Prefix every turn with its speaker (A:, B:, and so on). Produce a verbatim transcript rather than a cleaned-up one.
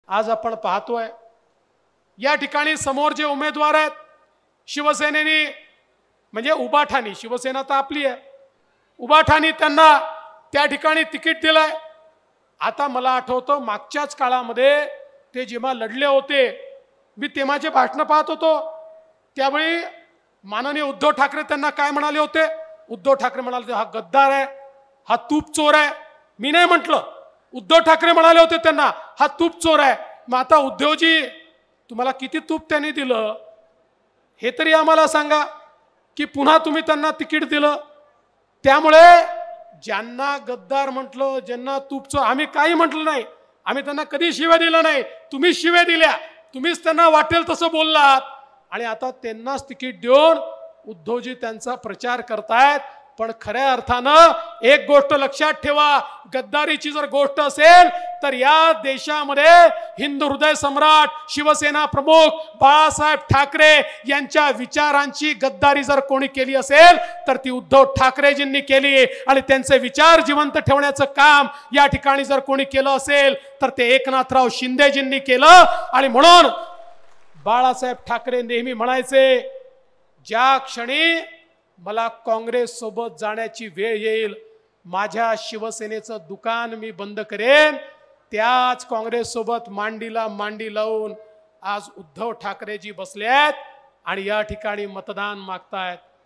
A: आज आपण पाहतोय या ठिकाणी समोर जे उमेदवार आहेत शिवसेनेने म्हणजे उबाठानी, शिवसेना तर आपली आहे, उबाठानी त्यांना त्या ठिकाणी तिकीट दिलंय। आता मला आठवतं मागच्याच काळामध्ये ते जेव्हा लढले होते, मी तेव्हाचे भाषण पाहत होतो, त्यावेळी माननीय उद्धव ठाकरे त्यांना काय म्हणाले होते? उद्धव ठाकरे म्हणाले हा गद्दार आहे, हा तूप चोर आहे। मी नाही म्हटलं, उद्धव ठाकरे म्हणाले होते त्यांना हा तूप चोर आहे। मग आता उद्धवजी तुम्हाला किती तूप त्यांनी दिलं हे तरी आम्हाला सांगा, की पुन्हा तुम्ही त्यांना तिकीट दिलं। त्यामुळे ज्यांना गद्दार म्हटलं, ज्यांना तूप चोर, आम्ही काही म्हटलं नाही, आम्ही त्यांना कधी शिव्या दिल्या नाही, तुम्ही शिव्या दिल्या, तुम्हीच त्यांना वाटेल तसं बोललात आणि आता त्यांनाच तिकीट देऊन उद्धवजी त्यांचा प्रचार करतायत। पण खऱ्या अर्थानं एक गोष्ट लक्षात ठेवा, गद्दारीची जर गोष्ट असेल तर या देशामध्ये हिंदू हृदय सम्राट शिवसेना प्रमुख बाळासाहेब ठाकरे यांच्या विचारांची गद्दारी जर कोणी केली असेल तर ती उद्धव ठाकरेजींनी केली आणि त्यांचे विचार जिवंत ठेवण्याचं काम या ठिकाणी जर कोणी केलं असेल तर ते एकनाथराव शिंदेजींनी केलं। आणि म्हणून बाळासाहेब ठाकरे नेहमी म्हणायचे, ज्या क्षणी मला काँग्रेस सोबत जाण्याची वेळ येईल, माझ्या शिवसेनेचं दुकान मी बंद करेन, त्याच काँग्रेस सोबत मांडीला मांडी लावून आज उद्धव ठाकरेजी बसले आहेत आणि या ठिकाणी मतदान मागतायत।